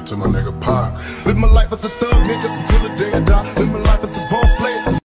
to my nigga Pop. Live my life as a thug nigga until the day I die. Live my